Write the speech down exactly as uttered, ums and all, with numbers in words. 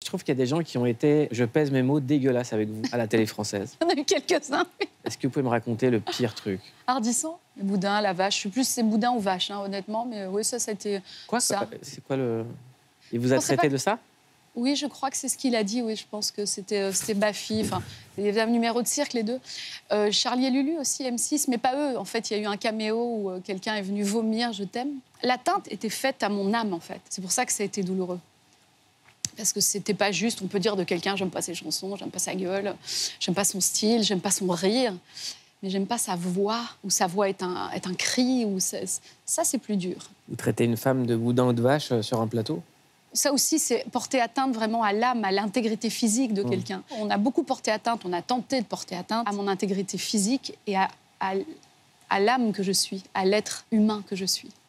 Je trouve qu'il y a des gens qui ont été, je pèse mes mots, dégueulasses avec vous à la télé française. On a eu quelques-uns. Est-ce que vous pouvez me raconter le pire truc? Ardisson, le boudin, la vache. Je sais plus si c'est boudin ou vache, hein, honnêtement. Mais oui, ça, ça a été Quoi ça. C'est quoi le... Il vous a traité pas... de ça? Oui, je crois que c'est ce qu'il a dit. Oui, je pense que c'était Baffy. Enfin, il y avait un numéro de cirque, les deux. Euh, Charlie et Lulu aussi, M six, mais pas eux. En fait, il y a eu un caméo où euh, quelqu'un est venu vomir « je t'aime ». L'atteinte était faite à mon âme, en fait. C'est pour ça que ça a été douloureux. Parce que c'était pas juste. On peut dire de quelqu'un « j'aime pas ses chansons, j'aime pas sa gueule, j'aime pas son style, j'aime pas son rire ». Mais j'aime pas sa voix, ou sa voix est un, est un cri. Ou ça, ça c'est plus dur. Vous traitez une femme de boudin ou de vache sur un plateau? Ça aussi, c'est porter atteinte vraiment à l'âme, à l'intégrité physique de mmh. quelqu'un. On a beaucoup porté atteinte, on a tenté de porter atteinte à mon intégrité physique et à, à, à l'âme que je suis, à l'être humain que je suis.